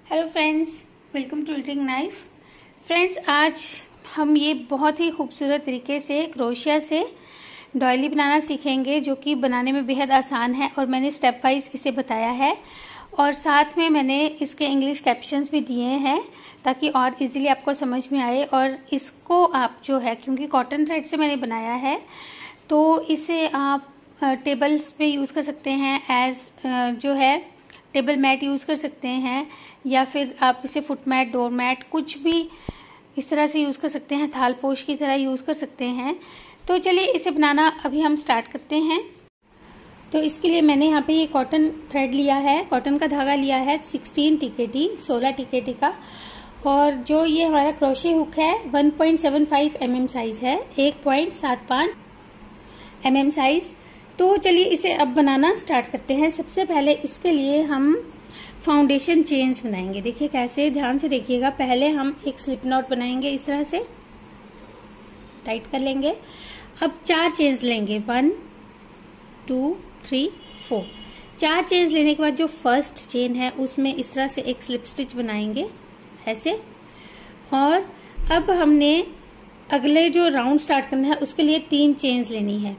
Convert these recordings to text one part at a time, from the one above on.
Hello friends, welcome to reading knife. Friends, आज हम ये बहुत ही खूबसूरत तरीके से क्रोशिया से डॉयली बनाना सीखेंगे, जो कि बनाने में बेहद आसान है और मैंने स्टेप वाइज इसे बताया है और साथ में मैंने इसके इंग्लिश कैप्शंस भी दिए हैं ताकि और इजीली आपको समझ में आए। और इसको आप जो है, क्योंकि कॉटन थ्रेड से मैंने बनाया है, तो इसे आप टेबल्स पे यूज़ कर सकते हैं, एज जो है टेबल मैट यूज़ कर सकते हैं, या फिर आप इसे फुट मैट, डोर मैट, कुछ भी इस तरह से यूज़ कर सकते हैं, थालपोश की तरह यूज़ कर सकते हैं। तो चलिए इसे बनाना अभी हम स्टार्ट करते हैं। तो इसके लिए मैंने यहाँ पे ये कॉटन थ्रेड लिया है, कॉटन का धागा लिया है 16 TKT 16 TKT का, और जो ये हमारा क्रोशे हुक है 1.75 mm साइज है, 1.75 mm साइज। तो चलिए इसे अब बनाना स्टार्ट करते हैं। सबसे पहले इसके लिए हम फाउंडेशन चेन्स बनाएंगे। देखिए कैसे, ध्यान से देखिएगा। पहले हम एक स्लिप नॉट बनाएंगे, इस तरह से टाइट कर लेंगे। अब 4 चेन्स लेंगे, 1 2 3 4। 4 चेन्स लेने के बाद जो फर्स्ट चेन है उसमें इस तरह से एक स्लिप स्टिच बनाएंगे ऐसे। और अब हमने अगले जो राउंड स्टार्ट करना है उसके लिए 3 चेन्स लेनी है।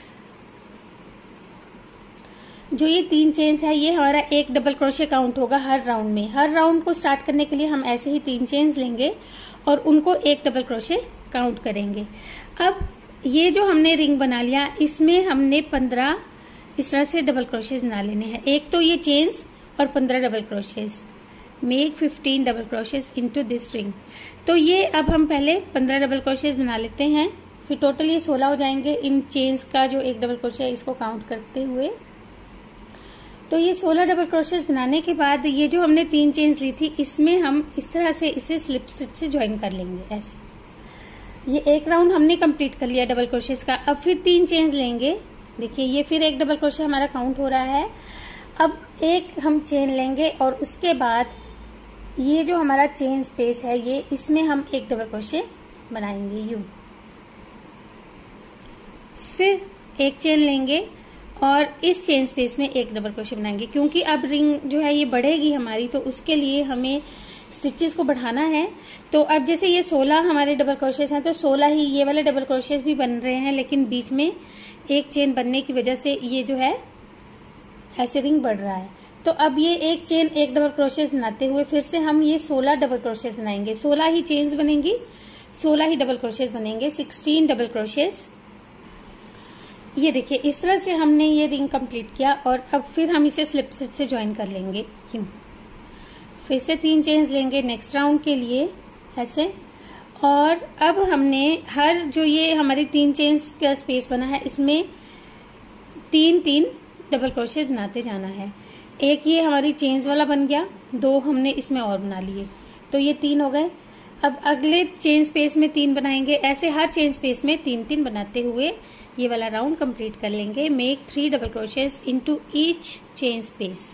जो ये 3 चेन्स है ये हमारा एक डबल क्रोशे काउंट होगा हर राउंड में। हर राउंड को स्टार्ट करने के लिए हम ऐसे ही 3 चेन्स लेंगे और उनको एक डबल क्रोशे काउंट करेंगे। अब ये जो हमने रिंग बना लिया, इसमें हमने 15 इस तरह से डबल क्रोशेज बना लेने हैं। एक तो ये चेन्स और 15 double crochets, make 15 double crochets into this ring. तो ये अब हम पहले 15 डबल क्रोशेज बना लेते हैं, फिर टोटल ये 16 हो जाएंगे इन चेन्स का जो एक डबल क्रोशे है इसको काउंट करते हुए। तो ये 16 डबल क्रोशेज बनाने के बाद ये जो हमने 3 चेन्स ली थी इसमें हम इस तरह से इसे स्लिप स्टिच से ज्वाइन कर लेंगे ऐसे। ये एक राउंड हमने कंप्लीट कर लिया डबल क्रोशेज का। अब फिर 3 चेन्स लेंगे। देखिए ये फिर एक डबल क्रोशे हमारा काउंट हो रहा है। अब एक हम चेन लेंगे और उसके बाद ये जो हमारा चेन स्पेस है ये, इसमें हम एक डबल क्रोशे बनाएंगे यूं। फिर एक चेन लेंगे और इस चेन स्पेस में एक डबल क्रोशे बनाएंगे, क्योंकि अब रिंग जो है ये बढ़ेगी हमारी, तो उसके लिए हमें स्टिचेस को बढ़ाना है। तो अब जैसे ये 16 हमारे डबल क्रोशेस हैं, तो 16 ही ये वाले डबल क्रोशेस भी बन रहे हैं, लेकिन बीच में एक चेन बनने की वजह से ये जो है ऐसे रिंग बढ़ रहा है। तो अब ये एक चेन एक डबल क्रोशेस बनाते हुए फिर से हम ये 16 डबल क्रोशेस बनाएंगे। 16 ही चेन्स बनेंगी, 16 ही डबल क्रोशेस बनेंगे, 16 डबल क्रोशेस। ये देखिए इस तरह से हमने ये रिंग कंप्लीट किया और अब फिर हम इसे स्लिप स्टिच से ज्वाइन कर लेंगे यूं। फिर से 3 चेन्स लेंगे नेक्स्ट राउंड के लिए ऐसे। और अब हमने हर जो ये हमारी 3 चेन्स का स्पेस बना है इसमें 3 डबल क्रोशे बनाते जाना है। एक ये हमारी चेन्स वाला बन गया, 2 हमने इसमें और बना लिए, तो ये 3 हो गए। अब अगले चेन स्पेस में 3 बनाएंगे, ऐसे हर चेन स्पेस में 3 बनाते हुए ये वाला राउंड कंप्लीट कर लेंगे। Make 3 double crochets into each chain space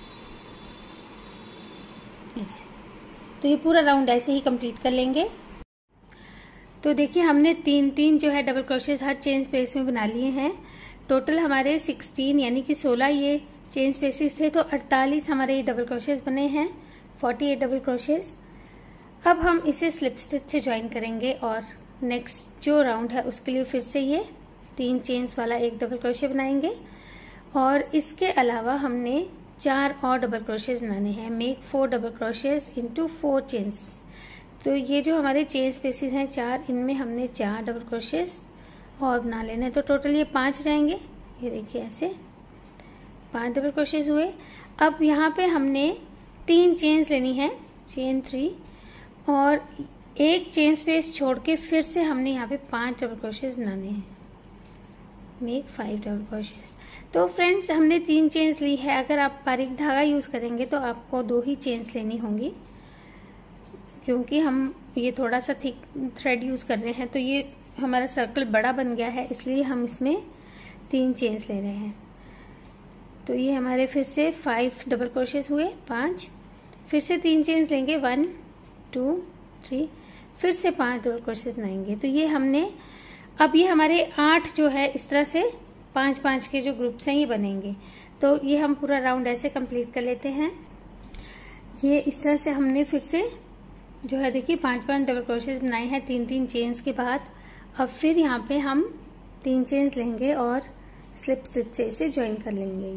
ऐसे। तो ये पूरा राउंड ऐसे ही कंप्लीट कर लेंगे। तो देखिए हमने 3 जो है डबल क्रोशेस हर चेन स्पेस में बना लिए हैं। टोटल हमारे 16 यानी कि 16 ये चेन स्पेसेस थे, तो 48 हमारे ये डबल क्रोशेस बने हैं, 48 डबल क्रोशेस। अब हम इसे स्लिप स्टिच से ज्वाइन करेंगे और नेक्स्ट जो राउंड है उसके लिए फिर से ये 3 चेन्स वाला एक डबल क्रोशे बनाएंगे। और इसके अलावा हमने 4 और डबल क्रोशेज बनाने हैं। Make 4 double crochets into 4 chains. तो ये जो हमारे चेन स्पेसेस हैं 4, इनमें हमने 4 डबल क्रोशेज और बना लेने हैं, तो टोटल ये 5 हो जाएंगे। ये देखिए ऐसे 5 डबल क्रोशेज हुए। अब यहाँ पे हमने 3 चेन्स लेनी है, चेन 3, और एक चेन स्पेस छोड़ के फिर से हमने यहाँ पे 5 डबल क्रोशेज बनाने हैं। Make 5 double crochets. तो फ्रेंड्स हमने 3 चेन्स ली है। अगर आप बारीक धागा यूज करेंगे तो आपको 2 ही चेन्स लेनी होंगी, क्योंकि हम ये थोड़ा सा थिक थ्रेड यूज कर रहे हैं, तो ये हमारा सर्कल बड़ा बन गया है, इसलिए हम इसमें 3 चेन्स ले रहे हैं। तो ये हमारे फिर से 5 डबल क्रोशेज हुए, 5। फिर से 3 चेन्स लेंगे, 1 2 3, फिर से 5 डबल क्रोशेज बनाएंगे। तो ये हमने, अब ये हमारे 8 जो है इस तरह से 5-5 के जो ग्रुप्स हैं ये बनेंगे। तो ये हम पूरा राउंड ऐसे कंप्लीट कर लेते हैं। ये इस तरह से हमने फिर से जो है देखिए 5 डबल क्रोशेज बनाए हैं 3 चेन्स के बाद। अब फिर यहाँ पे हम 3 चेन्स लेंगे और स्लिप स्टिच से इसे ज्वाइन कर लेंगे।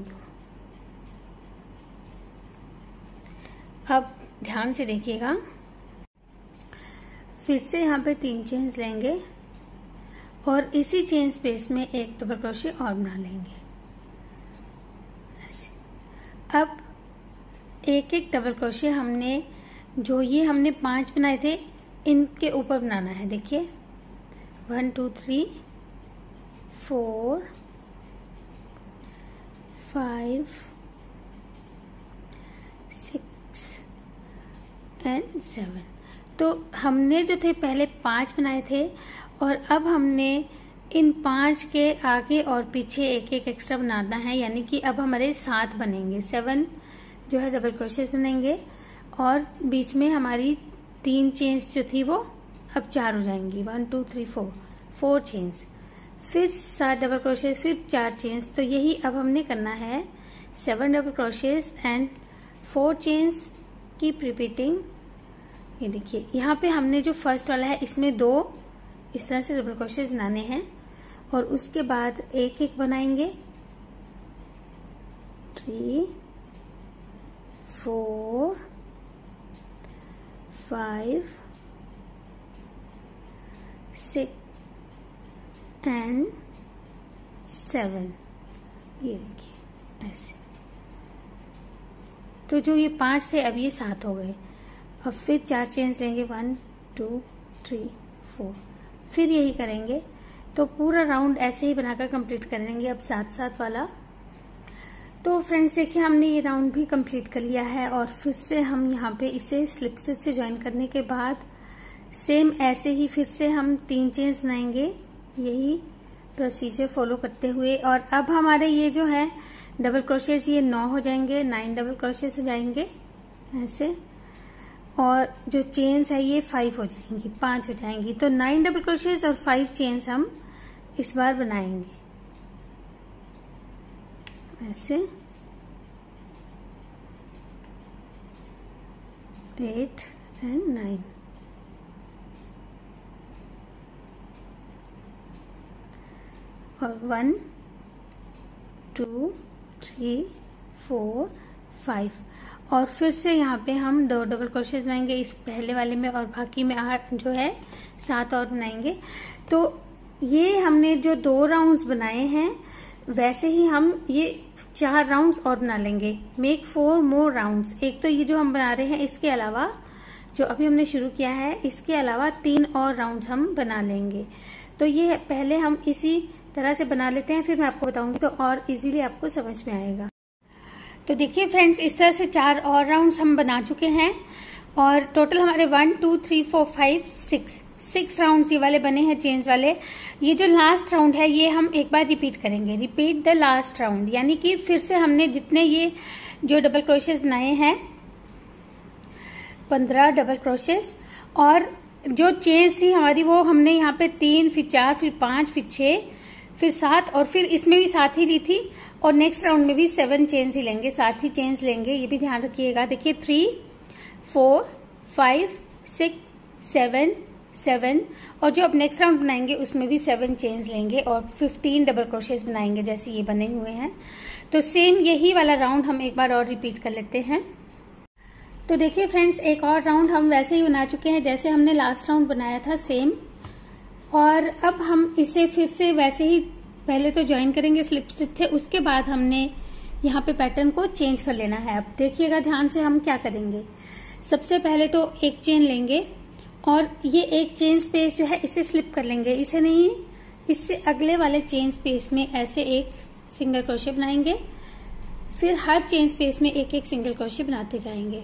अब ध्यान से देखिएगा, फिर से यहाँ पे 3 चेन्स लेंगे और इसी चेन स्पेस में एक डबल क्रोशे और बना लेंगे। अब एक डबल क्रोशे हमने जो ये हमने 5 बनाए थे इनके ऊपर बनाना है। देखिए 1 2 3 4 5 6 एंड 7। तो हमने जो थे पहले 5 बनाए थे और अब हमने इन 5 के आगे और पीछे एक एक्स्ट्रा बनाना है, यानी कि अब हमारे 7 बनेंगे। 7 जो है डबल क्रोशेस बनेंगे और बीच में हमारी 3 चेन्स जो थी वो अब 4 हो जाएंगी। 1 2 3 4 चेन्स, फिर 7 डबल क्रोशेस, फिर 4 चेन्स। तो यही अब हमने करना है 7 double crochets and 4 chains, keep repeating. ये देखिए यहाँ पे हमने जो फर्स्ट वाला है इसमें 2 इस तरह से डबल क्रोशेस बनाने हैं और उसके बाद एक बनाएंगे 3 4 5 6 एंड 7। ये देखिए ऐसे। तो जो ये 5 थे अब ये 7 हो गए। अब फिर 4 चेन्स लेंगे 1 2 3 4, फिर यही करेंगे। तो पूरा राउंड ऐसे ही बनाकर कंप्लीट करेंगे अब 7 वाला। तो फ्रेंड्स देखिए हमने ये राउंड भी कंप्लीट कर लिया है और फिर से हम यहाँ पे इसे स्लिप स्टिच से ज्वाइन करने के बाद सेम ऐसे ही फिर से हम 3 चेन्स बनाएंगे, यही प्रोसीजर फॉलो करते हुए। और अब हमारे ये जो है डबल क्रोशेस ये 9 हो जाएंगे, 9 डबल क्रोशेस हो जाएंगे ऐसे। और जो चेन्स है ये 5 हो जाएंगी, 5 हो जाएंगी। तो 9 डबल क्रोशेस और 5 चेन्स हम इस बार बनाएंगे ऐसे। 8 एंड 9 और 1 2 3 4 5 और फिर से यहाँ पे हम 2 डबल क्रोशेस बनाएंगे इस पहले वाले में और बाकी में 8 जो है 7 और बनाएंगे। तो ये हमने जो 2 राउंड्स बनाए हैं वैसे ही हम ये 4 राउंड्स और बना लेंगे। Make 4 more rounds. एक तो ये जो हम बना रहे हैं इसके अलावा जो अभी हमने शुरू किया है इसके अलावा 3 और राउंड्स हम बना लेंगे। तो ये पहले हम इसी तरह से बना लेते हैं, फिर मैं आपको बताऊंगी तो और इजीली आपको समझ में आएगा। तो देखिए फ्रेंड्स इस तरह से 4 और राउंड्स हम बना चुके हैं और टोटल हमारे 1 2 3 4 5 6 राउंड्स ये वाले बने हैं चेन्स वाले। ये जो लास्ट राउंड है ये हम एक बार रिपीट करेंगे, रिपीट द लास्ट राउंड, यानी कि फिर से हमने जितने ये जो डबल क्रोशेस बनाए हैं 15 डबल क्रोशेस और जो चेन्स थी हमारी वो हमने यहाँ पे 3 फिर 4 फिर 5 फिर 6 फिर 7 और फिर इसमें भी 7 ही ली थी और नेक्स्ट राउंड में भी 7 चेन्स ही लेंगे, 7 ही चेन्स लेंगे, ये भी ध्यान रखिएगा। देखिए 3 4 5 6 7 और जो अब नेक्स्ट राउंड बनाएंगे उसमें भी 7 चेन्स लेंगे और 15 डबल क्रोशेस बनाएंगे जैसे ये बने हुए हैं। तो सेम यही वाला राउंड हम एक बार और रिपीट कर लेते हैं। तो देखिए फ्रेंड्स एक और राउंड हम वैसे ही बना चुके हैं जैसे हमने लास्ट राउंड बनाया था सेम। और अब हम इसे फिर से वैसे ही पहले तो ज्वाइन करेंगे स्लिप स्टिच से, उसके बाद हमने यहाँ पे पैटर्न को चेंज कर लेना है। अब देखिएगा ध्यान से हम क्या करेंगे। सबसे पहले तो एक चेन लेंगे और ये एक चेन स्पेस जो है इसे स्लिप कर लेंगे, इसे नहीं, इससे अगले वाले चेन स्पेस में ऐसे एक सिंगल क्रोशे बनाएंगे, फिर हर चेन स्पेस में एक एक सिंगल क्रोशे बनाते जाएंगे।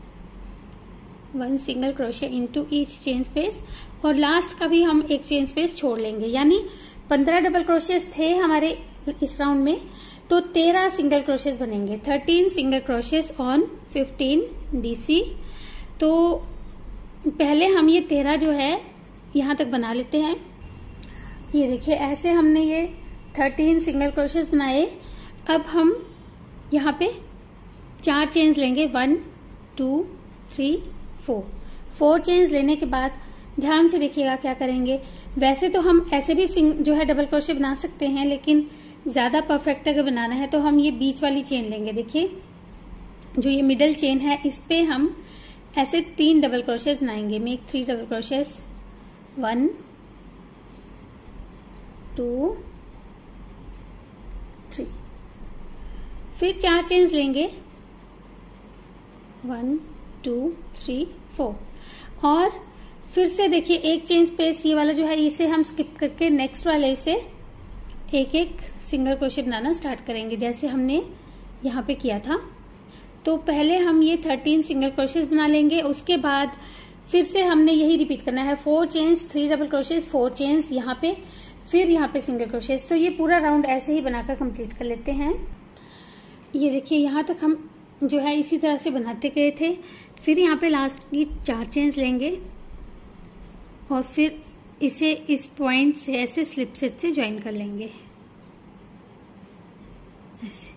1 single crochet into each chain space और लास्ट का भी हम एक चेन स्पेस छोड़ लेंगे, यानी 15 डबल क्रोशेस थे हमारे इस राउंड में, तो 13 सिंगल क्रोशेस बनेंगे। 13 सिंगल क्रोशेस ऑन 15 डीसी। तो पहले हम ये 13 जो है यहाँ तक बना लेते हैं। ये देखिए ऐसे हमने ये 13 सिंगल क्रोशेस बनाए। अब हम यहाँ पे 4 चेन्स लेंगे, 1 2 3 4 4 चेन्स लेने के बाद ध्यान से देखिएगा क्या करेंगे। वैसे तो हम ऐसे भी जो है डबल क्रोशे बना सकते हैं, लेकिन ज्यादा परफेक्ट अगर बनाना है तो हम ये बीच वाली चेन लेंगे। देखिए जो ये मिडल चेन है इस पे हम ऐसे 3 डबल क्रोशेस बनाएंगे। Make 3 double crochets, 1 2 3। फिर 4 चेन्स लेंगे, 1 2 3 4। और फिर से देखिए एक चेन स्पेस ये वाला जो है इसे हम स्किप करके नेक्स्ट वाले से एक एक सिंगल क्रोशे बनाना स्टार्ट करेंगे, जैसे हमने यहाँ पे किया था। तो पहले हम ये 13 सिंगल क्रोशेस बना लेंगे, उसके बाद फिर से हमने यही रिपीट करना है। 4 चेन्स, 3 डबल क्रोशेस, 4 चेन्स यहाँ पे, फिर यहाँ पे सिंगल क्रोशेस। तो ये पूरा राउंड ऐसे ही बनाकर कंप्लीट कर लेते हैं। ये देखिए यहाँ तक हम जो है इसी तरह से बनाते गए थे। फिर यहाँ पे लास्ट की 4 चेन्स लेंगे और फिर इसे इस पॉइंट से ऐसे स्लिप स्टिच से ज्वाइन कर लेंगे। ऐसे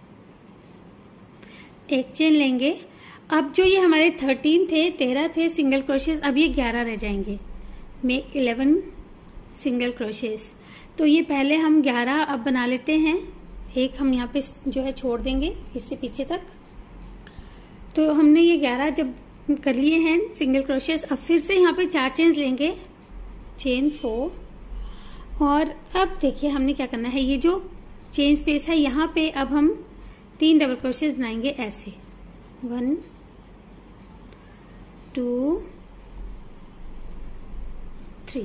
एक चेन लेंगे। अब जो ये हमारे 13 थे सिंगल क्रोशेस, अब ये 11 रह जाएंगे। Make 11 single crochets. तो ये पहले हम 11 अब बना लेते हैं। एक हम यहाँ पे जो है छोड़ देंगे इससे पीछे तक। तो हमने ये 11 जब कर लिए हैं सिंगल क्रोशेस, अब फिर से यहाँ पे 4 चेन्स लेंगे, चेन 4। और अब देखिए हमने क्या करना है, ये जो चेन स्पेस है यहाँ पे अब हम 3 डबल क्रोशेस बनाएंगे ऐसे, 1 2 3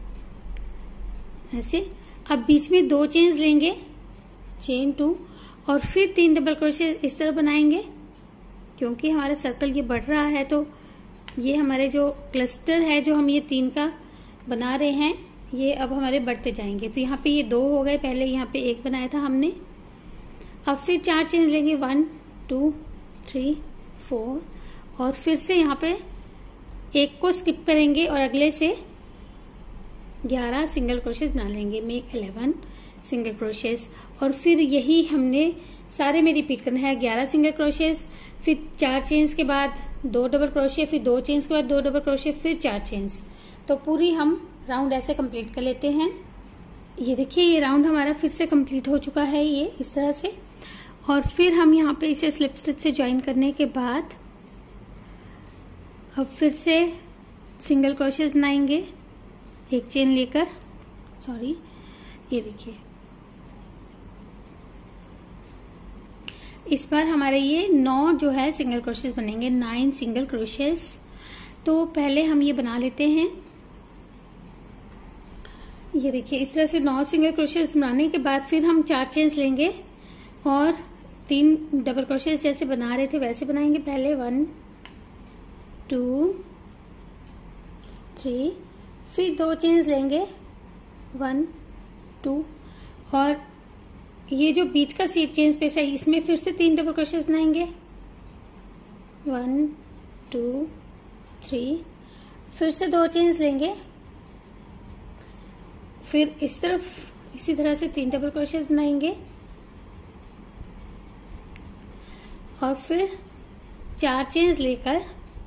ऐसे। अब बीच में 2 चेन्स लेंगे, चेन 2, और फिर 3 डबल क्रोशेस इस तरह बनाएंगे। क्योंकि हमारा सर्कल ये बढ़ रहा है तो ये हमारे जो क्लस्टर है जो हम ये 3 का बना रहे हैं ये अब हमारे बढ़ते जाएंगे। तो यहाँ पे ये 2 हो गए, पहले यहाँ पे 1 बनाया था हमने। अब फिर 4 चेन्स लेंगे, 1 2 3 4, और फिर से यहाँ पे 1 को स्किप करेंगे और अगले से 11 सिंगल क्रोशेस बना लेंगे। Make 11 single crochets. और फिर यही हमने सारे में रिपीट करना है, 11 सिंगल क्रोशेस, फिर 4 चेन्स के बाद 2 डबल क्रोशे, फिर 2 चेन्स के बाद 2 डबल क्रोशे, फिर 4 चेन्स। तो पूरी हम राउंड ऐसे कंप्लीट कर लेते हैं। ये देखिए ये राउंड हमारा फिर से कंप्लीट हो चुका है, ये इस तरह से। और फिर हम यहाँ पे इसे स्लिप स्टिच से ज्वाइन करने के बाद अब फिर से सिंगल क्रोशेस बनाएंगे एक चेन लेकर। सॉरी, ये देखिए इस बार हमारे ये 9 जो है सिंगल क्रोशेस बनेंगे, 9 सिंगल क्रोशेस। तो पहले हम ये बना लेते हैं। ये देखिए इस तरह से 9 सिंगल क्रोशेस बनाने के बाद फिर हम 4 चेन्स लेंगे और 3 डबल क्रोशेस जैसे बना रहे थे वैसे बनाएंगे। पहले 1 2 3, फिर 2 चेन्स लेंगे, 1 2, और ये जो बीच का चेन स्पेस है इसमें फिर से 3 डबल क्रोशेस बनाएंगे, 1 2 3, फिर से 2 चेन्स लेंगे, फिर इस तरफ इसी तरह से 3 डबल क्रोशेस बनाएंगे और फिर 4 चेन्स लेकर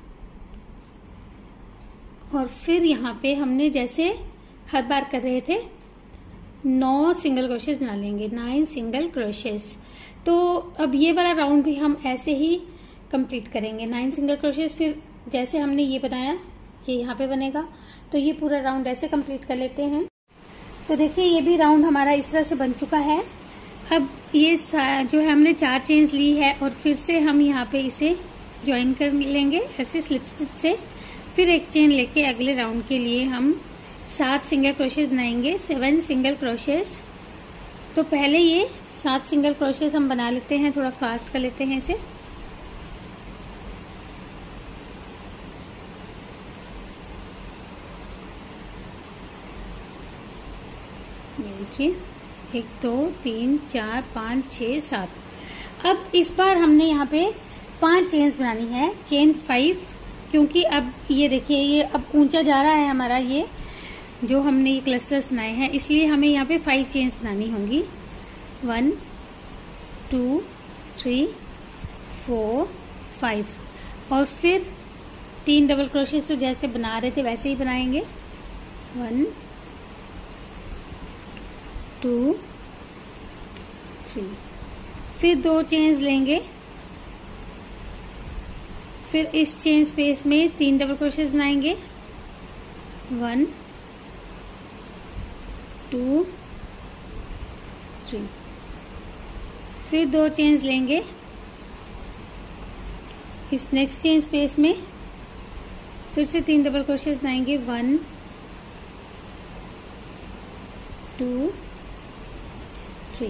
और फिर यहाँ पे हमने जैसे हर बार कर रहे थे 9 सिंगल क्रोशेस बना लेंगे, 9 सिंगल क्रोशेस। तो अब ये वाला राउंड भी हम ऐसे ही कंप्लीट करेंगे, 9 सिंगल क्रोशेस। फिर जैसे हमने ये बनाया ये यहाँ पे बनेगा। तो ये पूरा राउंड ऐसे कंप्लीट कर लेते हैं। तो देखिए ये भी राउंड हमारा इस तरह से बन चुका है। अब ये जो है हमने 4 चेन्स ली है और फिर से हम यहाँ पे इसे ज्वाइन कर लेंगे ऐसे स्लिप स्टिच से। फिर एक चेन लेके अगले राउंड के लिए हम 7 सिंगल क्रोशेस बनाएंगे, 7 सिंगल क्रोशेस। तो पहले ये 7 सिंगल क्रोशेस हम बना लेते हैं, थोड़ा फास्ट कर लेते हैं इसे। ये देखिए 1 2 3 4 5 6 7। अब इस बार हमने यहाँ पे 5 चेन्स बनानी है, चेन 5, क्योंकि अब ये देखिए ये अब ऊंचा जा रहा है हमारा ये जो हमने ये क्लस्टर्स बनाए हैं, इसलिए हमें यहाँ पे 5 चेन्स बनानी होंगी। 1 2 3 4 5, और फिर 3 डबल क्रोशेस तो जैसे बना रहे थे वैसे ही बनाएंगे। 1 2 3, फिर 2 चेन्स लेंगे, फिर इस चेन स्पेस में 3 डबल क्रोशेस बनाएंगे। 1 2 3, फिर 2 चेन्स लेंगे, इस नेक्स्ट चेन स्पेस में फिर से 3 डबल क्रोशेस बनाएंगे। 1 2 3,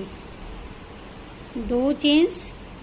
2 चेन्स,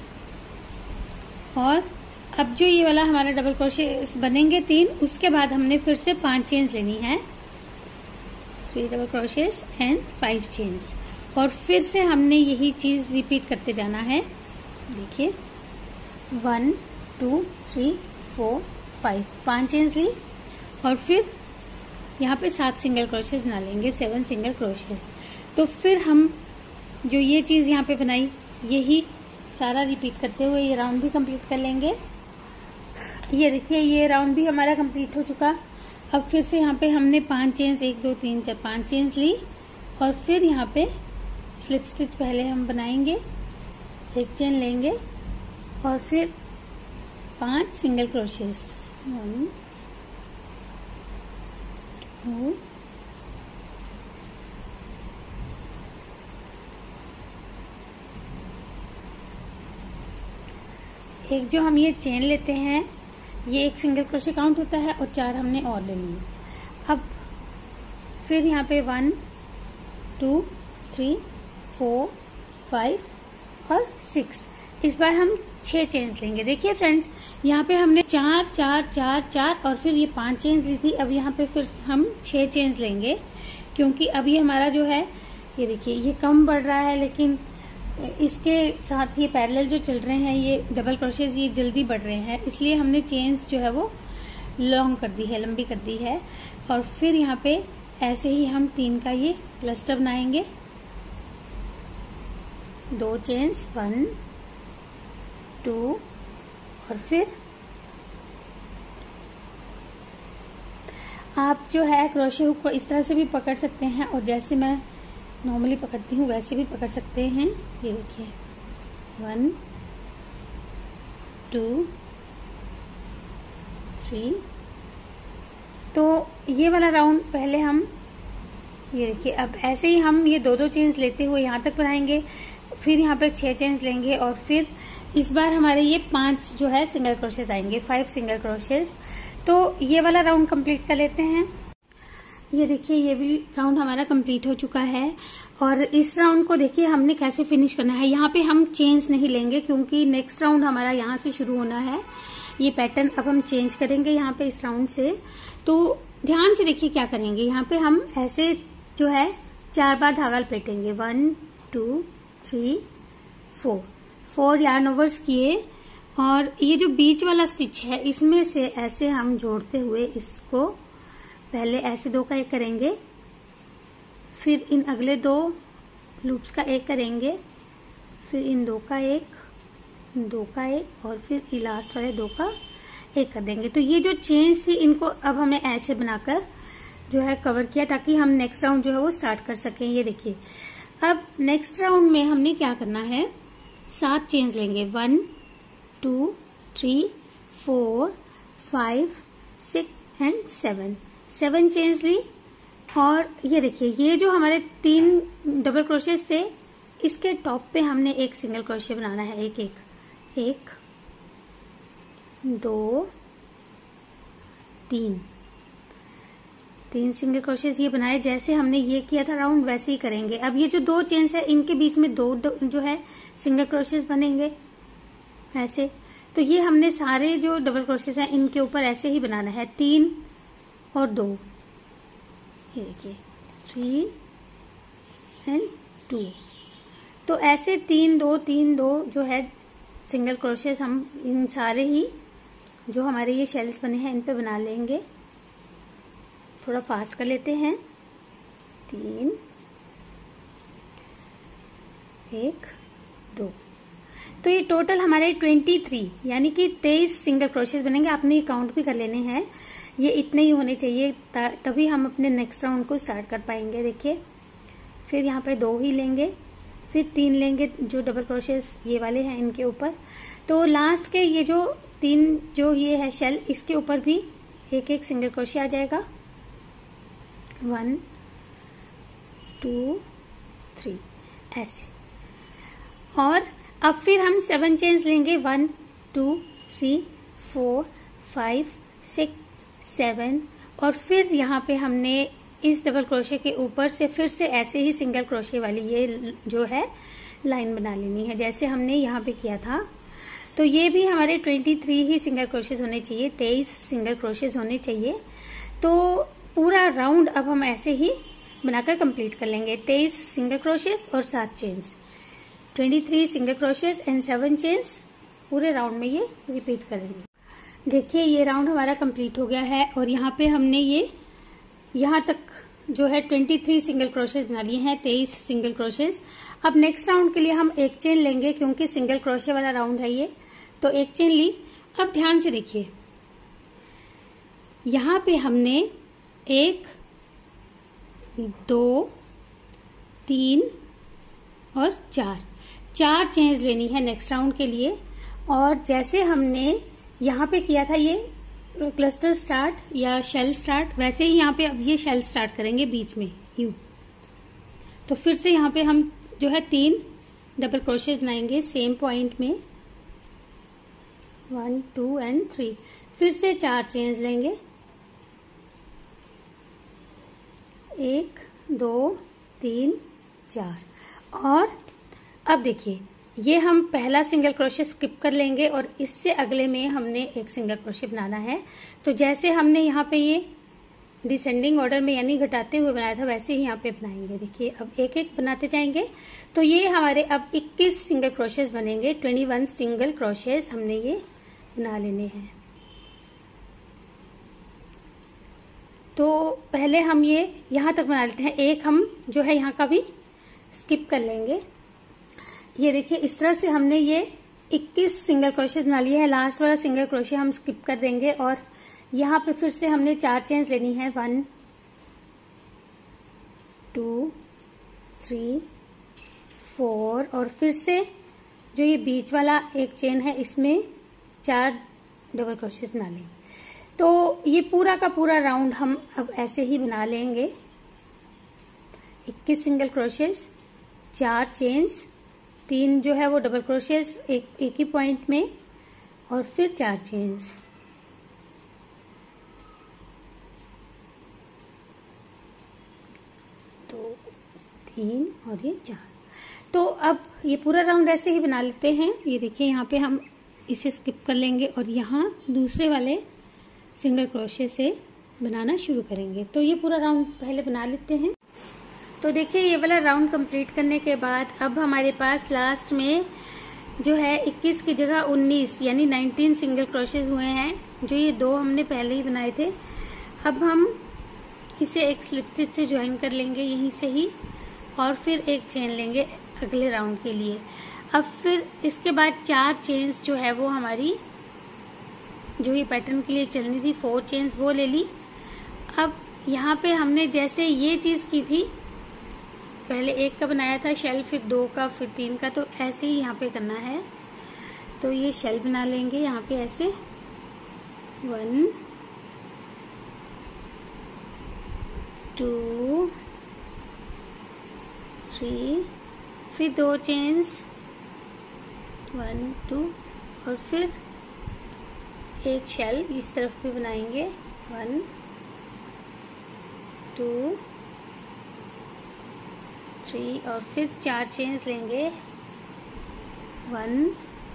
और अब जो ये वाला हमारा डबल क्रोशेस बनेंगे 3, उसके बाद हमने फिर से 5 चेन्स लेनी है। 3 डबल क्रोशेस एंड 5 चेन्स, और फिर से हमने यही चीज रिपीट करते जाना है। देखिए 1 2 3 4 5, 5 चेन्स ली, और फिर यहाँ पे 7 सिंगल क्रोशेस बना लेंगे, 7 सिंगल क्रोशेस। तो फिर हम जो ये चीज यहाँ पे बनाई, यही सारा रिपीट करते हुए ये राउंड भी कंप्लीट कर लेंगे। ये देखिए ये राउंड भी हमारा कंप्लीट हो चुका। अब फिर से यहाँ पे हमने 5 चेन्स, 1 2 3 4 5 चेन्स ली, और फिर यहाँ पे स्लिप स्टिच पहले हम बनाएंगे, 1 चेन लेंगे, और फिर 5 सिंगल क्रोशेस। 1 2 एक जो हम ये चेन लेते हैं, ये 1 सिंगल क्रोशे काउंट होता है, और 4 हमने और ले लिए। अब फिर यहाँ पे 1 2 3 4 5 और 6, इस बार हम 6 चेन्स लेंगे। देखिए फ्रेंड्स, यहाँ पे हमने 4 4 4 4 और फिर ये 5 चेन्स ली थी। अब यहाँ पे फिर हम 6 चेन्स लेंगे, क्योंकि अब ये हमारा जो है, ये देखिए ये कम बढ़ रहा है, लेकिन इसके साथ ये पैरेलल जो चल रहे हैं, ये डबल क्रोशेस ये जल्दी बढ़ रहे हैं, इसलिए हमने चेन्स जो है वो लॉन्ग कर दी है, लंबी कर दी है। और फिर यहाँ पे ऐसे ही हम 3 का ये क्लस्टर बनाएंगे, 2 चेन्स, 1 2, और फिर आप जो है क्रोशे हुक को इस तरह से भी पकड़ सकते हैं, और जैसे मैं नॉर्मली पकड़ती हूँ वैसे भी पकड़ सकते हैं। ये देखिए 1 2 3, तो ये वाला राउंड पहले हम, ये देखिए अब ऐसे ही हम ये 2 चेन्स लेते हुए यहाँ तक बनाएंगे, फिर यहाँ पे 6 चेन्स लेंगे, और फिर इस बार हमारे ये 5 जो है सिंगल क्रोशेस आएंगे, 5 सिंगल क्रोशेस। तो ये वाला राउंड कंप्लीट कर लेते हैं। ये देखिए ये भी राउंड हमारा कंप्लीट हो चुका है, और इस राउंड को देखिए हमने कैसे फिनिश करना है। यहाँ पे हम चेन्स नहीं लेंगे, क्योंकि नेक्स्ट राउंड हमारा यहाँ से शुरू होना है। ये पैटर्न अब हम चेंज करेंगे यहाँ पे इस राउंड से। तो ध्यान से देखिए क्या करेंगे, यहाँ पे हम ऐसे जो है 4 बार धागा लपेटेंगे, 1 2 3 4, 4 यार्न ओवर्स किए, और ये जो बीच वाला स्टिच है इसमें से ऐसे हम जोड़ते हुए इसको पहले ऐसे 2 का एक करेंगे, फिर इन अगले 2 लूप्स का एक करेंगे, फिर इन 2 का एक, 2 का एक, और फिर लास्ट वाले 2 का एक कर देंगे। तो ये जो चेन्स थी इनको अब हमने ऐसे बनाकर जो है कवर किया, ताकि हम नेक्स्ट राउंड जो है वो स्टार्ट कर सकें। ये देखिए अब नेक्स्ट राउंड में हमने क्या करना है, 7 चेन्स लेंगे, 1 2 3 4 5 6 एंड 7 चेन्स ली, और ये देखिए ये जो हमारे 3 डबल क्रोशेस थे, इसके टॉप पे हमने एक सिंगल क्रोशे बनाना है, एक 2 3 सिंगल क्रोशेस ये बनाए, जैसे हमने ये किया था राउंड वैसे ही करेंगे। अब ये जो 2 चेन्स है इनके बीच में 2 जो है सिंगल क्रोशेस बनेंगे ऐसे। तो ये हमने सारे जो डबल क्रोशेस हैं इनके ऊपर ऐसे ही बनाना है, 3 और 2, ये देखिए 3 एंड 2। तो ऐसे 3 2 3 2 जो है सिंगल क्रोशेस हम इन सारे ही जो हमारे ये शेल्स बने हैं इन पे बना लेंगे। थोड़ा फास्ट कर लेते हैं, 3 1 2। तो ये टोटल हमारे 23 यानी कि 23 सिंगल क्रोशेस बनेंगे। आपने काउंट भी कर लेने हैं, ये इतने ही होने चाहिए, तभी हम अपने नेक्स्ट राउंड को स्टार्ट कर पाएंगे। देखिए, फिर यहाँ पे 2 ही लेंगे, फिर 3 लेंगे जो डबल क्रोशेस ये वाले हैं इनके ऊपर। तो लास्ट के ये जो 3 जो ये है शेल, इसके ऊपर भी एक एक सिंगल क्रोशे आ जाएगा। 1 2 3 ऐसे। और अब फिर हम 7 चेन्स लेंगे। 1 2 3 4 5 6 7 और फिर यहाँ पे हमने इस डबल क्रोशे के ऊपर से फिर से ऐसे ही सिंगल क्रोशे वाली ये जो है लाइन बना लेनी है, जैसे हमने यहाँ पे किया था। तो ये भी हमारे 23 ही सिंगल क्रोशेस होने चाहिए, 23 सिंगल क्रोशेस होने चाहिए। तो पूरा राउंड अब हम ऐसे ही बनाकर कंप्लीट कर लेंगे। 23 सिंगल क्रोशेस और 7 chains, 23 single crochets and 7 chains, पूरे राउंड में ये रिपीट करेंगे। देखिए, ये राउंड हमारा कंप्लीट हो गया है और यहाँ पे हमने ये यहाँ तक जो है 23 सिंगल क्रोशेस बना लिए हैं, 23 सिंगल क्रोशेस। अब नेक्स्ट राउंड के लिए हम एक चेन लेंगे, क्योंकि सिंगल क्रोशे वाला राउंड है ये, तो एक चेन ली। अब ध्यान से देखिए, यहाँ पे हमने 1 2 3 और 4 चेन्स लेनी है नेक्स्ट राउंड के लिए। और जैसे हमने यहाँ पे किया था ये क्लस्टर स्टार्ट या शेल स्टार्ट, वैसे ही यहाँ पे अब ये शेल स्टार्ट करेंगे बीच में यूं। तो फिर से यहाँ पे हम जो है 3 डबल क्रोशे बनाएंगे सेम पॉइंट में, 1 2 एंड 3। फिर से 4 चेन्स लेंगे, 1 2 3 4। और अब देखिए, ये हम पहला सिंगल क्रोशे स्किप कर लेंगे और इससे अगले में हमने एक सिंगल क्रोशे बनाना है। तो जैसे हमने यहाँ पे ये डिसेंडिंग ऑर्डर में यानी घटाते हुए बनाया था, वैसे ही यहाँ पे बनाएंगे। देखिए, अब एक एक बनाते जाएंगे। तो ये हमारे अब 21 सिंगल क्रोशेस बनेंगे, 21 सिंगल क्रोशेस हमने ये बना लेने हैं। तो पहले हम ये यहाँ तक बना लेते हैं, एक हम जो है यहाँ का भी स्किप कर लेंगे। ये देखिए, इस तरह से हमने ये 21 सिंगल क्रोशे बना लिए है। लास्ट वाला सिंगल क्रोशे हम स्किप कर देंगे और यहाँ पे फिर से हमने 4 चेन्स लेनी है, 1 2 3 4 और फिर से जो ये बीच वाला एक चेन है इसमें 4 डबल क्रोशे बना लेंगे। तो ये पूरा का पूरा राउंड हम अब ऐसे ही बना लेंगे, 21 सिंगल क्रोशेस, 4 चेन्स, 3 जो है वो डबल क्रोशेस एक ही पॉइंट में और फिर 4 चेन्स। तो 3 और ये 4। तो अब ये पूरा राउंड ऐसे ही बना लेते हैं। ये देखिए, यहाँ पे हम इसे स्किप कर लेंगे और यहाँ दूसरे वाले सिंगल क्रोशे से बनाना शुरू करेंगे। तो ये पूरा राउंड पहले बना लेते हैं। तो देखिए, ये वाला राउंड कंप्लीट करने के बाद अब हमारे पास लास्ट में जो है 21 की जगह 19 यानी 19 सिंगल क्रोशेस हुए हैं, जो ये 2 हमने पहले ही बनाए थे। अब हम इसे एक स्लिप स्टिच से ज्वाइन कर लेंगे यहीं से ही और फिर एक चेन लेंगे अगले राउंड के लिए। अब फिर इसके बाद 4 चेन्स जो है वो हमारी जो ये पैटर्न के लिए चलनी थी, 4 चेन्स वो ले ली। अब यहाँ पे हमने जैसे ये चीज की थी, पहले 1 का बनाया था शेल, फिर 2 का, फिर 3 का, तो ऐसे ही यहाँ पे करना है। तो ये शेल बना लेंगे यहाँ पे ऐसे, 1 2 3, फिर 2 चेन्स, 1 2 और फिर एक शेल इस तरफ भी बनाएंगे, 1 2 3 और फिर 4 चेन्स लेंगे, 1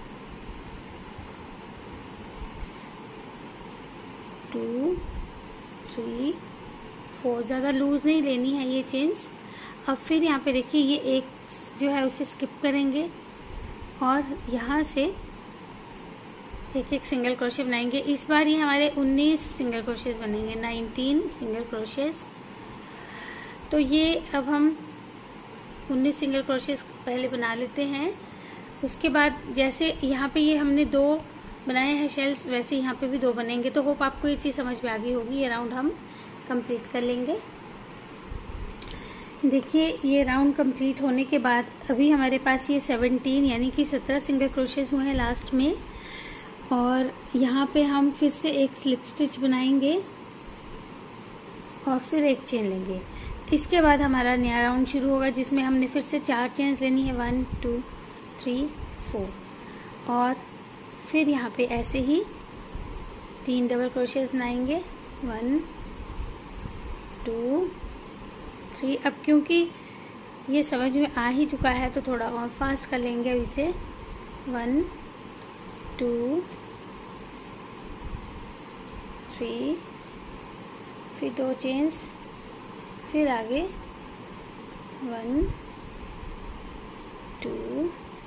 2 3 4। ज़्यादा लूज नहीं लेनी है ये चेन्स। अब फिर यहाँ पे देखिए, ये एक जो है उसे स्किप करेंगे और यहाँ से एक एक सिंगल क्रोशे बनाएंगे। इस बार ये हमारे 19 सिंगल क्रोशेस बनेंगे, 19 सिंगल क्रोशेस। तो ये अब हम 19 सिंगल क्रोशेस पहले बना लेते हैं उसके बाद जैसे यहाँ पे ये हमने 2 बनाए हैं शेल्स, वैसे यहाँ पे भी 2 बनेंगे। तो होप आपको ये चीज समझ में आ गई होगी। ये राउंड हम कंप्लीट कर लेंगे। देखिए ये राउंड कंप्लीट होने के बाद अभी हमारे पास ये 17 यानी कि 17 सिंगल क्रोशेस हुए हैं लास्ट में। और यहाँ पे हम फिर से एक स्लिप स्टिच बनाएंगे और फिर एक चेन लेंगे। इसके बाद हमारा नया राउंड शुरू होगा जिसमें हमने फिर से 4 चेन्स लेनी है, 1 2 3 4। और फिर यहाँ पे ऐसे ही 3 डबल क्रोशेस बनाएंगे, 1 2 3। अब क्योंकि ये समझ में आ ही चुका है तो थोड़ा और फास्ट कर लेंगे अब इसे। 1 2 3, फिर 2 चेन्स, फिर आगे 1 2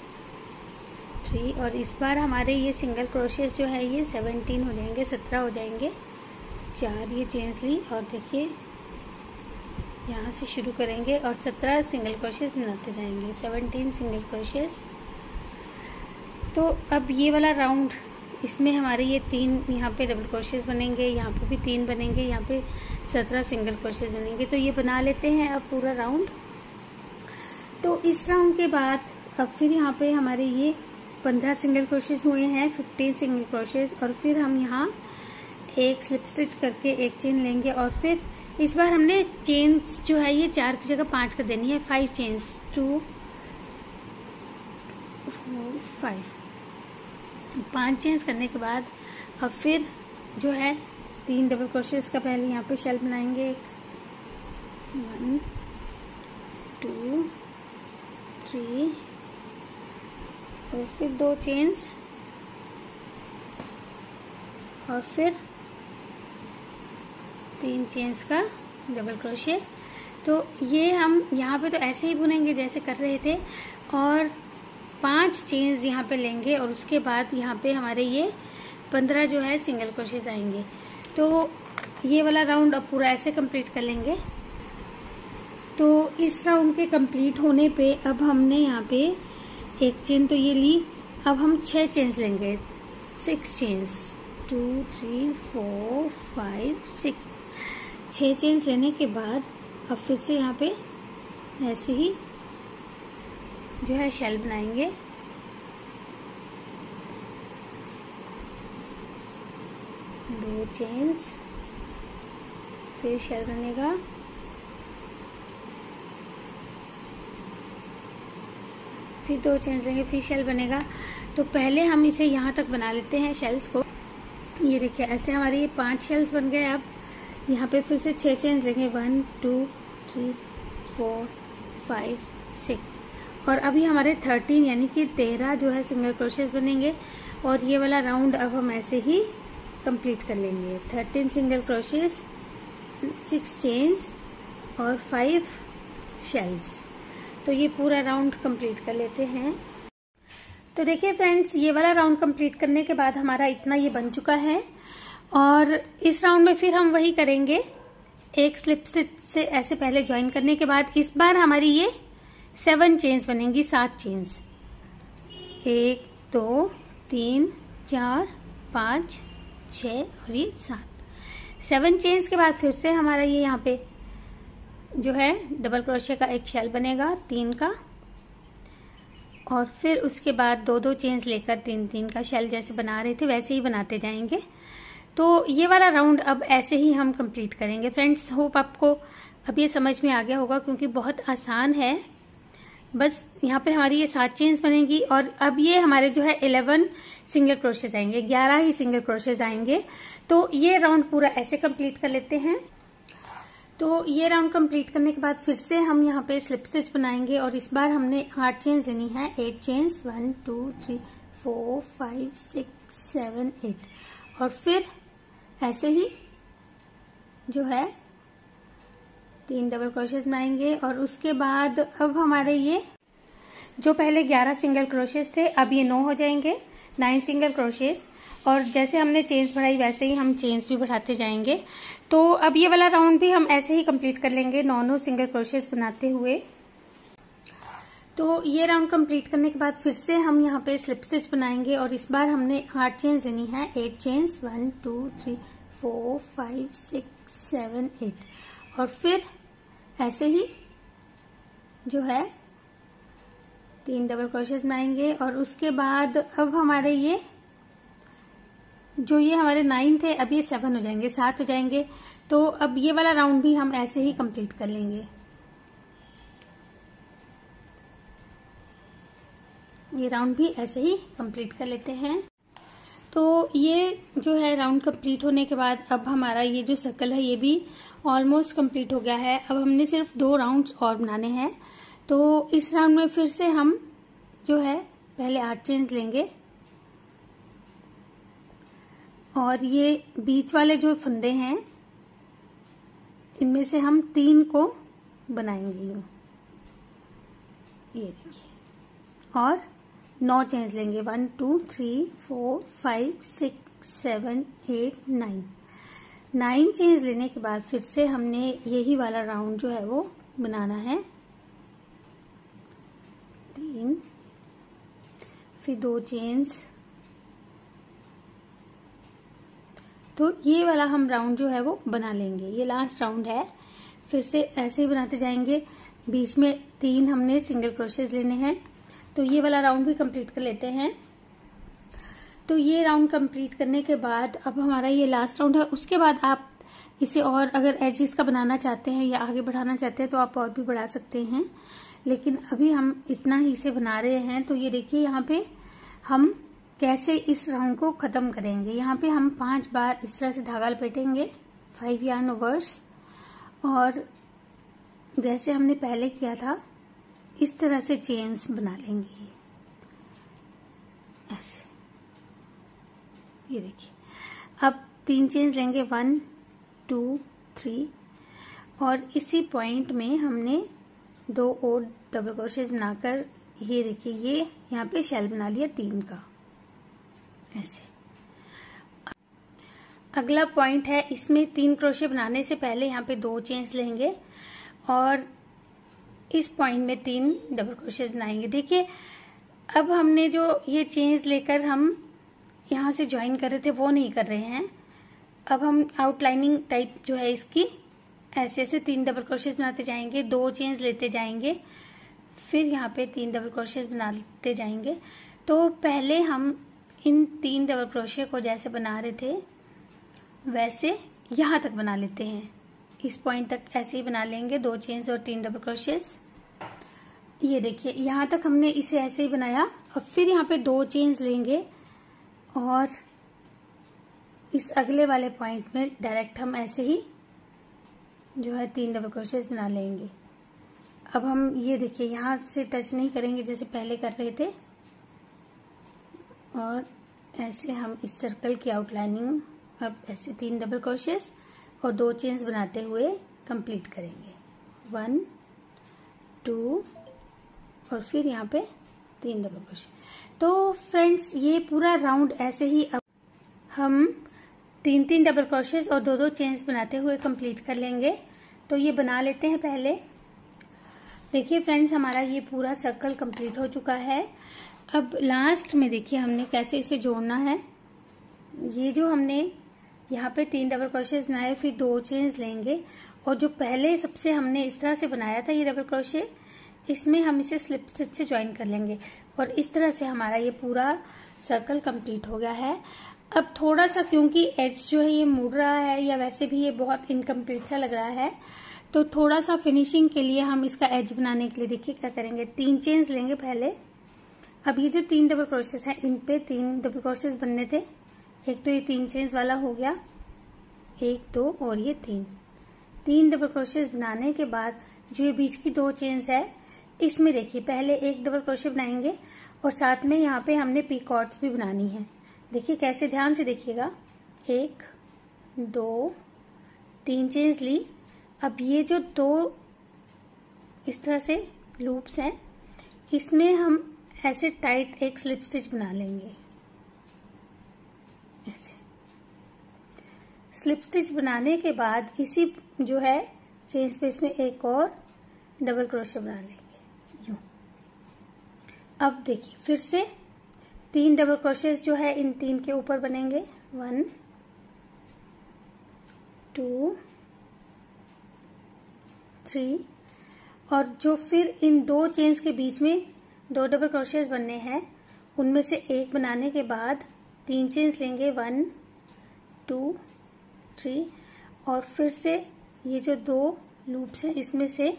3। और इस बार हमारे ये सिंगल क्रोशेस जो है ये 17 हो जाएंगे, 17 हो जाएंगे। 4 ये चेन्स ली और देखिए यहाँ से शुरू करेंगे और 17 सिंगल क्रोशेस बनाते जाएंगे, 17 सिंगल क्रोशेस। तो अब ये वाला राउंड, इसमें हमारे ये 3 यहाँ पे डबल क्रोशेस बनेंगे, यहाँ पे भी 3 बनेंगे, यहाँ पे 17 सिंगल क्रोशेस बनेंगे। तो ये बना लेते हैं अब पूरा राउंड। तो इस राउंड के बाद अब फिर यहाँ पे हमारे ये 15 सिंगल क्रोशेस हुए हैं, 15 सिंगल क्रोशेस। और फिर हम यहाँ एक स्लिप स्टिच करके एक चेन लेंगे और फिर इस बार हमने चेन्स जो है ये 4 की जगह 5 कर देनी है, 5 चेन्स, 2 4 5। 5 चेन्स करने के बाद अब फिर जो है 3 डबल क्रोशेस का पहले यहाँ पे शेल बनाएंगे, 1 2 3। और फिर 2 चेन्स और फिर 3 चेन्स का डबल क्रोशे। तो ये हम यहाँ पे तो ऐसे ही बुनेंगे जैसे कर रहे थे और 5 चेन्स यहाँ पे लेंगे और उसके बाद यहाँ पे हमारे ये 15 जो है सिंगल क्रोशेस आएंगे। तो ये वाला राउंड अब पूरा ऐसे कंप्लीट कर लेंगे। तो इस राउंड के कंप्लीट होने पे अब हमने यहाँ पे एक चेन तो ये ली, अब हम 6 चेन्स लेंगे, 6 चेन्स, 2 3 4 5 6। 6 चेन्स लेने के बाद अब फिर से यहाँ पे ऐसे ही जो है शेल बनाएंगे, दो चेन्स, फिर शेल बनेगा, फिर 2 चेन्स लेंगे, फिर शेल बनेगा। तो पहले हम इसे यहाँ तक बना लेते हैं शेल्स को। ये देखिए ऐसे हमारे ये 5 शेल्स बन गए। अब यहाँ पे फिर से 6 चेन्स लेंगे, 1 2 3 4 5 6। और अभी हमारे 13 यानी कि 13 जो है सिंगल क्रोशेस बनेंगे और ये वाला राउंड अब हम ऐसे ही कंप्लीट कर लेंगे। 13 सिंगल क्रोशेस, 6 चेन्स और 5 शेल्स। तो ये पूरा राउंड कंप्लीट कर लेते हैं। तो देखिए फ्रेंड्स, ये वाला राउंड कंप्लीट करने के बाद हमारा इतना ये बन चुका है। और इस राउंड में फिर हम वही करेंगे, एक स्लिप स्टिच से ऐसे पहले ज्वाइन करने के बाद इस बार हमारी ये 7 चेन्स बनेंगी, 7 चेन्स, 1 2 3 4 5 6 और ये 7। 7 चेन्स के बाद फिर से हमारा ये यहाँ पे जो है डबल क्रोशे का एक शेल बनेगा 3 का और फिर उसके बाद 2-2 चेन्स लेकर 3-3 का शेल जैसे बना रहे थे वैसे ही बनाते जाएंगे। तो ये वाला राउंड अब ऐसे ही हम कंप्लीट करेंगे। फ्रेंड्स, होप आपको अब ये समझ में आ गया होगा क्योंकि बहुत आसान है। बस यहाँ पे हमारी ये 7 चेन्स बनेगी और अब ये हमारे जो है 11 सिंगल क्रोशेस आएंगे, 11 ही सिंगल क्रोशेस आएंगे। तो ये राउंड पूरा ऐसे कंप्लीट कर लेते हैं। तो ये राउंड कंप्लीट करने के बाद फिर से हम यहाँ पे स्लिप स्टिच बनाएंगे और इस बार हमने 8 चेन्स लेनी है, 8 चेन्स, 1 2 3 4 5 6 7 8। और फिर ऐसे ही जो है 3 डबल क्रोशेस बनाएंगे और उसके बाद अब हमारे ये जो पहले 11 सिंगल क्रोशेस थे अब ये 9 हो जाएंगे, 9 सिंगल क्रोशेस। और जैसे हमने चेन्स बढ़ाई वैसे ही हम चेन्स भी बढ़ाते जाएंगे। तो अब ये वाला राउंड भी हम ऐसे ही कंप्लीट कर लेंगे 9 सिंगल क्रोशेस बनाते हुए। तो ये राउंड कंप्लीट करने के बाद फिर से हम यहाँ पे स्लिप स्टिच बनाएंगे और इस बार हमने 8 चेन्स लेनी है। 8 चेन्स 1 2 3 4 5 6 7 8 और फिर ऐसे ही जो है 3 डबल क्रोशेस बनाएंगे। और उसके बाद अब हमारे ये हमारे 9 थे, अब ये 7 हो जाएंगे, 7 हो जाएंगे। तो अब ये वाला राउंड भी हम ऐसे ही कंप्लीट कर लेंगे। ये राउंड भी ऐसे ही कंप्लीट कर लेते हैं। तो ये जो है राउंड कंप्लीट होने के बाद अब हमारा ये जो सर्कल है ये भी ऑलमोस्ट कंप्लीट हो गया है। अब हमने सिर्फ 2 राउंड्स और बनाने हैं। तो इस राउंड में फिर से हम जो है पहले 8 चेन्स लेंगे और ये बीच वाले जो फंदे हैं इनमें से हम 3 को बनाएंगे ये देखिए, और 9 चेन्स लेंगे। 1 2 3 4 5 6 7 8 9 9 चेन्स लेने के बाद फिर से हमने यही वाला राउंड जो है वो बनाना है। 3 फिर 2 चेन्स। तो ये वाला हम राउंड जो है वो बना लेंगे। ये लास्ट राउंड है। फिर से ऐसे ही बनाते जाएंगे। बीच में 3 हमने सिंगल क्रोशेस लेने हैं। तो ये वाला राउंड भी कंप्लीट कर लेते हैं। तो ये राउंड कंप्लीट करने के बाद अब हमारा ये लास्ट राउंड है। उसके बाद आप इसे और अगर एजेस का बनाना चाहते हैं या आगे बढ़ाना चाहते हैं तो आप और भी बढ़ा सकते हैं, लेकिन अभी हम इतना ही से बना रहे हैं। तो ये देखिए यहाँ पे हम कैसे इस राउंड को खत्म करेंगे। यहाँ पे हम 5 बार इस तरह से धागा लपेटेंगे 5 यार्न ओवर्स, और जैसे हमने पहले किया था इस तरह से चेन्स बना लेंगे ऐसे। ये देखिए अब 3 चेन्स लेंगे 1 2 3 और इसी पॉइंट में हमने 2 और डबल क्रोशेस बनाकर ये देखिए ये यहाँ पे शेल बना लिया 3 का ऐसे। अगला पॉइंट है, इसमें 3 क्रोशे बनाने से पहले यहाँ पे 2 चेन्स लेंगे और इस पॉइंट में 3 डबल क्रोशेस बनाएंगे। देखिए अब हमने जो ये चेन्स लेकर हम यहाँ से ज्वाइन कर रहे थे वो नहीं कर रहे हैं। अब हम आउटलाइनिंग टाइप जो है इसकी ऐसे ऐसे 3 डबल क्रोशेस बनाते जाएंगे, 2 चेन्स लेते जाएंगे, फिर यहाँ पे 3 डबल क्रोशेस बनाते जाएंगे। तो पहले हम इन 3 डबल क्रोशे को जैसे बना रहे थे वैसे यहाँ तक बना लेते हैं। इस पॉइंट तक ऐसे ही बना लेंगे, 2 चेन्स और 3 डबल क्रोशेस। ये देखिए यहाँ तक हमने इसे ऐसे ही बनाया और फिर यहाँ पे 2 चेन्स लेंगे और इस अगले वाले पॉइंट में डायरेक्ट हम ऐसे ही जो है 3 डबल क्रोशेस बना लेंगे। अब हम ये देखिए यहाँ से टच नहीं करेंगे जैसे पहले कर रहे थे, और ऐसे हम इस सर्कल की आउटलाइनिंग अब ऐसे 3 डबल क्रोशेस और 2 चेन्स बनाते हुए कंप्लीट करेंगे। 1 2 और फिर यहाँ पे 3 डबल क्रोशे। तो फ्रेंड्स ये पूरा राउंड ऐसे ही अब हम 3 डबल क्रोशेस और 2 चेन्स बनाते हुए कंप्लीट कर लेंगे। तो ये बना लेते हैं पहले। देखिए फ्रेंड्स हमारा ये पूरा सर्कल कंप्लीट हो चुका है। अब लास्ट में देखिए हमने कैसे इसे जोड़ना है। ये जो हमने यहाँ पे 3 डबल क्रोशेस बनाए फिर 2 चेन्स लेंगे और जो पहले सबसे हमने इस तरह से बनाया था ये डबल क्रोशे, इसमें हम इसे स्लिप स्टिच से ज्वाइन कर लेंगे और इस तरह से हमारा ये पूरा सर्कल कंप्लीट हो गया है। अब थोड़ा सा क्योंकि एज जो है ये मुड़ रहा है या वैसे भी ये बहुत इनकम्प्लीट सा लग रहा है, तो थोड़ा सा फिनिशिंग के लिए हम इसका एज बनाने के लिए देखिए क्या करेंगे। 3 चेन्स लेंगे पहले। अब ये जो 3 डबल क्रोशेस हैं इन पे 3 डबल क्रोशेस बनने थे। एक तो ये 3 चेन्स वाला हो गया, 1 2 और ये 3 डबल क्रोशेस बनाने के बाद जो ये बीच की 2 चेन्स है इसमें देखिए पहले 1 डबल क्रोशे बनाएंगे और साथ में यहाँ पे हमने पी कॉर्ड्स भी बनानी है। देखिए कैसे, ध्यान से देखिएगा। 1 2 3 चेन्स ली। अब ये जो 2 इस तरह से लूप्स हैं इसमें हम ऐसे टाइट एक स्लिप स्टिच बना लेंगे। ऐसे स्लिप स्टिच बनाने के बाद इसी जो है चेन स्पेस में एक और डबल क्रोशे बना लेंगे यूं। अब देखिए फिर से 3 डबल क्रोशेस जो है इन 3 के ऊपर बनेंगे, 1 2 3, और जो फिर इन 2 चेन्स के बीच में 2 डबल क्रोशेस बनने हैं उनमें से एक बनाने के बाद 3 चेन्स लेंगे, 1 2 3, और फिर से ये जो 2 लूप्स हैं इसमें से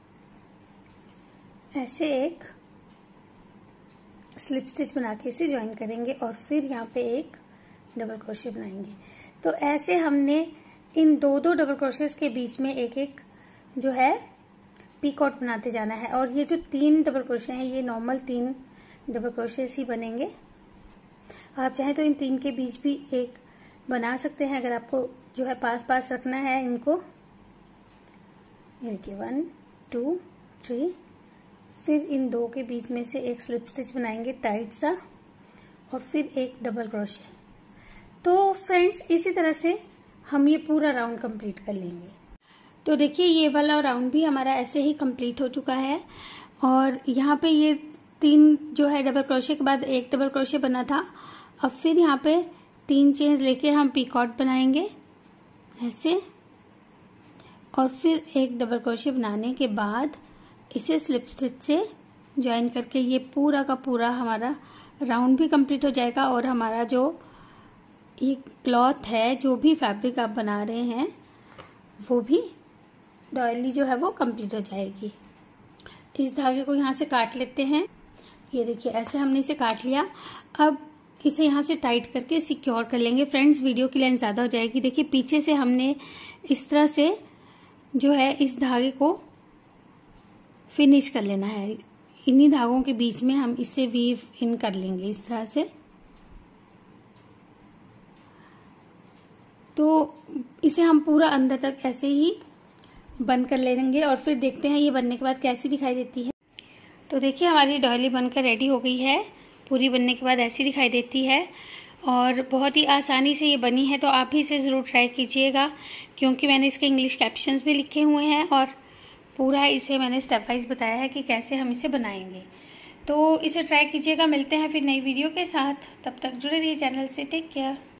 ऐसे एक स्लिप स्टिच बना के इसे ज्वाइन करेंगे और फिर यहाँ पे एक डबल क्रोशे बनाएंगे। तो ऐसे हमने इन 2 डबल क्रोशेस के बीच में एक एक जो है पीकॉट बनाते जाना है। और ये जो 3 डबल क्रोशे हैं ये नॉर्मल 3 डबल क्रोशेस ही बनेंगे। आप चाहें तो इन 3 के बीच भी एक बना सकते हैं अगर आपको जो है पास पास रखना है इनको। ये देखिए 1 2 3, फिर इन 2 के बीच में से एक स्लिप स्टिच बनाएंगे टाइट सा और फिर एक डबल क्रोशे। तो फ्रेंड्स इसी तरह से हम ये पूरा राउंड कंप्लीट कर लेंगे। तो देखिए ये वाला राउंड भी हमारा ऐसे ही कंप्लीट हो चुका है। और यहाँ पे ये 3 जो है डबल क्रोशे के बाद एक डबल क्रोशे बना था। अब फिर यहाँ पे 3 चेन्स लेके हम पीकॉट बनाएंगे ऐसे, और फिर एक डबल क्रोशे बनाने के बाद इसे स्लिप स्टिच से ज्वाइन करके ये पूरा का पूरा हमारा राउंड भी कंप्लीट हो जाएगा। और हमारा जो ये क्लॉथ है, जो भी फैब्रिक आप बना रहे हैं, वो भी डॉयली जो है वो कंप्लीट हो जाएगी। इस धागे को यहाँ से काट लेते हैं। ये देखिए ऐसे हमने इसे काट लिया। अब इसे यहाँ से टाइट करके सिक्योर कर लेंगे। फ्रेंड्स वीडियो की लेंथ ज्यादा हो जाएगी। देखिए पीछे से हमने इस तरह से जो है इस धागे को फिनिश कर लेना है। इन्हीं धागों के बीच में हम इसे वीव इन कर लेंगे इस तरह से। तो इसे हम पूरा अंदर तक ऐसे ही बंद कर लेंगे और फिर देखते हैं ये बनने के बाद कैसी दिखाई देती है। तो देखिए हमारी डॉयली बनकर रेडी हो गई है। पूरी बनने के बाद ऐसी दिखाई देती है और बहुत ही आसानी से ये बनी है। तो आप भी इसे ज़रूर ट्राई कीजिएगा, क्योंकि मैंने इसके इंग्लिश कैप्शंस भी लिखे हुए हैं और पूरा इसे मैंने स्टेप वाइज बताया है कि कैसे हम इसे बनाएंगे। तो इसे ट्राई कीजिएगा। मिलते हैं फिर नई वीडियो के साथ। तब तक जुड़े रहिए चैनल से। Take care.